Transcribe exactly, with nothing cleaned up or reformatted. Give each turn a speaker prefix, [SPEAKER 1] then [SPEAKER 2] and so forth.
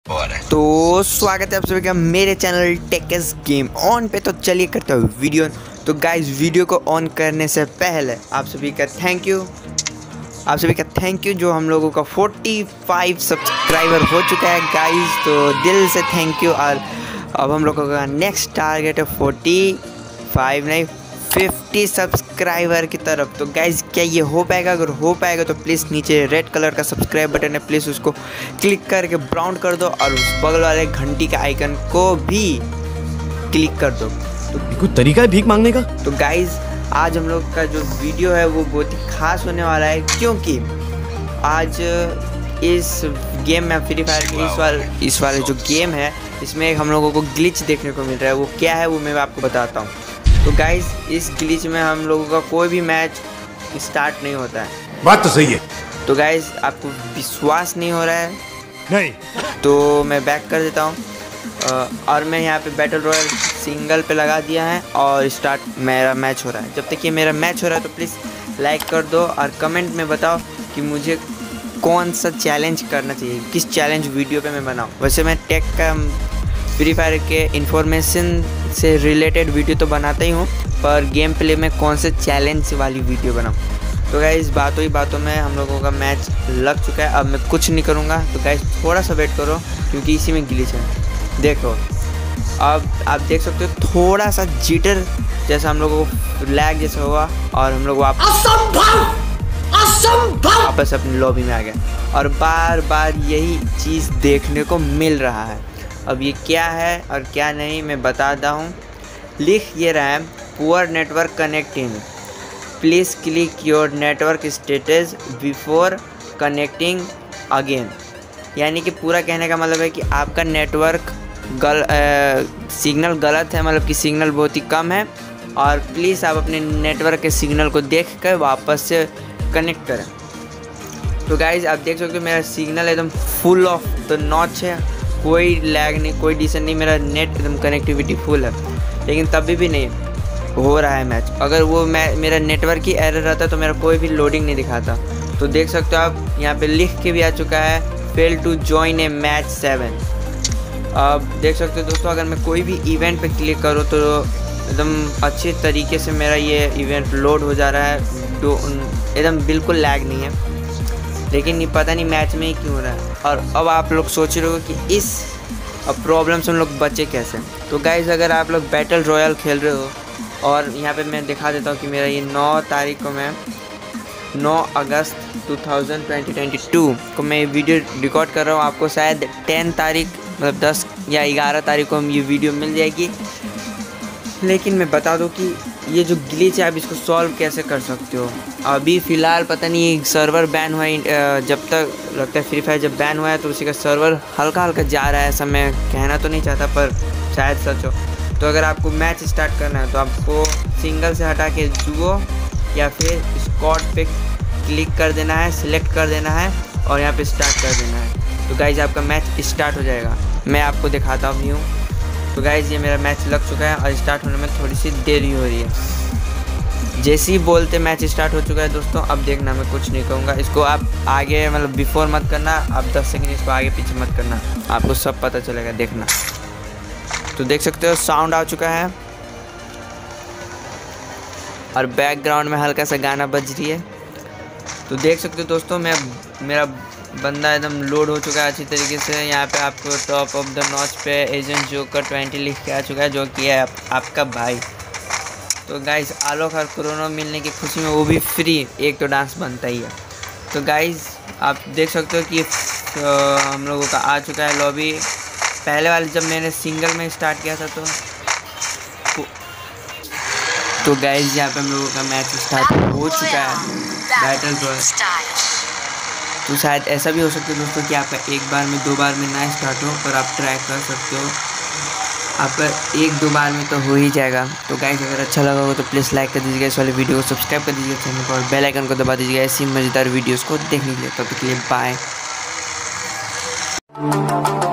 [SPEAKER 1] तो स्वागत है आप सभी का मेरे चैनल टेकस गेम ऑन पे। तो चलिए करते हैं वीडियो। तो गाइस वीडियो को ऑन करने से पहले आप सभी का थैंक यू आप सभी का थैंक यू जो हम लोगों का पैंतालीस सब्सक्राइबर हो चुका है गाइस। तो दिल से थैंक यू। और अब हम लोगों का नेक्स्ट टारगेट है पैंतालीस नहीं पचास सब्सक्राइबर की तरफ। तो गाइज क्या ये हो पाएगा? अगर हो पाएगा तो प्लीज़ नीचे रेड कलर का सब्सक्राइब बटन है, प्लीज़ उसको क्लिक करके ब्राउन कर दो और उस बगल वाले घंटी के आइकन को भी क्लिक कर दो।
[SPEAKER 2] तो कुछ तरीका है भीख मांगने का?
[SPEAKER 1] तो गाइज आज हम लोग का जो वीडियो है वो बहुत ही खास होने वाला है, क्योंकि आज इस गेम में फ्री फायर के इस वाले इस वाले जो गेम है इसमें हम लोगों को ग्लिच देखने को मिल रहा है। वो क्या है वो मैं आपको बताता हूँ। तो गाइस इस ग्लिच में हम लोगों का कोई भी मैच स्टार्ट नहीं होता है।
[SPEAKER 2] बात तो सही है।
[SPEAKER 1] तो गाइस आपको विश्वास नहीं हो रहा है?
[SPEAKER 2] नहीं।
[SPEAKER 1] तो मैं बैक कर देता हूँ और मैं यहाँ पे बैटल रॉयल सिंगल पे लगा दिया है और स्टार्ट मेरा मैच हो रहा है। जब तक ये मेरा मैच हो रहा है तो प्लीज़ लाइक कर दो और कमेंट में बताओ कि मुझे कौन सा चैलेंज करना चाहिए, किस चैलेंज वीडियो पे मैं बनाऊँ। वैसे मैं टेक का फ्री फायर के इन्फॉर्मेशन से रिलेटेड वीडियो तो बनाता ही हूँ, पर गेम प्ले में कौन से चैलेंज वाली वीडियो बनाऊँ। तो गाइस बातों ही बातों में हम लोगों का मैच लग चुका है। अब मैं कुछ नहीं करूँगा। तो गाइस थोड़ा सा वेट करो क्योंकि इसी में ग्लिच है। देखो अब आप देख सकते हो थोड़ा सा जिटर जैसा हम लोगों को लैग जैसा हुआ और हम लोग वापस वापस अपनी लॉबी में आ गए और बार बार यही चीज़ देखने को मिल रहा है। अब ये क्या है और क्या नहीं मैं बताता हूँ। लिख ये रहा है poor network connecting, please click your network status before connecting again. यानी कि पूरा कहने का मतलब है कि आपका नेटवर्क गल आ, सिग्नल गलत है, मतलब कि सिग्नल बहुत ही कम है और प्लीज़ आप अपने नेटवर्क के सिग्नल को देख कर वापस से कनेक्ट करें। तो गाइज़ आप देख सकते हो मेरा सिग्नल एकदम फुल ऑफ द नॉच है, कोई लैग नहीं, कोई डिसन नहीं, मेरा नेट एकदम कनेक्टिविटी फुल है। लेकिन तभी भी नहीं हो रहा है मैच। अगर वो मैं मेरा नेटवर्क ही एरर रहता तो मेरा कोई भी लोडिंग नहीं दिखाता। तो देख सकते हो आप यहाँ पे लिख के भी आ चुका है fail to join a match seven. अब देख सकते हो दोस्तों अगर मैं कोई भी इवेंट पे क्लिक करूँ तो एकदम अच्छे तरीके से मेरा ये इवेंट लोड हो जा रहा है, एकदम बिल्कुल लैग नहीं है। लेकिन ये पता नहीं मैच में ही क्यों हो रहा है। और अब आप लोग सोच रहे हो कि इस प्रॉब्लम से हम लोग बचे कैसे। तो गाइज़ अगर आप लोग बैटल रॉयल खेल रहे हो और यहाँ पे मैं दिखा देता हूँ कि मेरा ये नौ तारीख को मैं नौ अगस्त दो हज़ार बाईस को मैं ये वीडियो रिकॉर्ड कर रहा हूँ। आपको शायद दस तारीख मतलब दस या ग्यारह तारीख को ये वीडियो मिल जाएगी। लेकिन मैं बता दूं कि ये जो ग्लिच है आप इसको सॉल्व कैसे कर सकते हो। अभी फ़िलहाल पता नहीं सर्वर बैन हुआ है, जब तक लगता है फ्री फायर जब बैन हुआ है तो उसी का सर्वर हल्का हल्का जा रहा है। ऐसा मैं कहना तो नहीं चाहता पर शायद सच हो। तो अगर आपको मैच स्टार्ट करना है तो आपको सिंगल से हटा के जुओ या फिर स्क्वाड पे क्लिक कर देना है, सिलेक्ट कर देना है और यहाँ पे स्टार्ट कर देना है। तो गाइज आपका मैच स्टार्ट हो जाएगा। मैं आपको दिखाता भी हूँ। तो गाइज ये मेरा मैच लग चुका है और स्टार्ट होने में थोड़ी सी देरी हो रही है। जैसे ही बोलते मैच स्टार्ट हो चुका है दोस्तों। अब देखना मैं कुछ नहीं कहूँगा, इसको आप आगे मतलब बिफोर मत करना, आप दस सेकंड इसको आगे पीछे मत करना, आपको सब पता चलेगा, देखना। तो देख सकते हो साउंड आ चुका है और बैकग्राउंड में हल्का सा गाना बज रही है। तो देख सकते हो दोस्तों मैं मेरा बंदा एकदम लोड हो चुका है अच्छी तरीके से। यहाँ पे आपको टॉप ऑफ द नॉच पे एजेंट जोकर ट्वेंटी लिख के आ चुका है, जो कि है आप, आपका भाई। तो गाइस आलोक और कोरोना मिलने की खुशी में वो भी फ्री एक तो डांस बनता ही है। तो गाइस आप देख सकते हो कि तो हम लोगों का आ चुका है लॉबी। पहले वाले जब मैंने सिंगल में स्टार्ट किया था तो तो गाइस यहाँ पे हम लोगों का मैच स्टार्ट हो चुका है बैटल रॉयल। तो शायद ऐसा भी हो सकता है दोस्तों कि आपका एक बार में दो बार में ना स्टार्ट हो, पर आप ट्राई कर सकते हो। आपका एक दो बार में तो हो ही जाएगा। तो गाइस अगर अच्छा लगा हो तो प्लीज़ लाइक कर दीजिएगा इस वाले वीडियो को, सब्सक्राइब कर दीजिएगा चैनल को और बेल आइकन को दबा दीजिएगा ऐसी मज़ेदार वीडियोस को देखने के लिए। तब तक के लिए बाय।